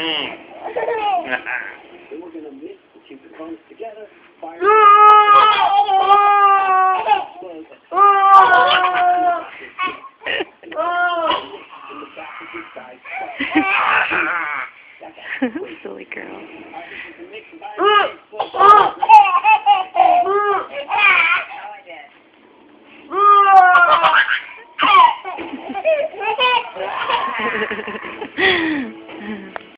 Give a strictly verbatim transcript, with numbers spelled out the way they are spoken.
we're going to mix the two components together. Fire. Silly girl.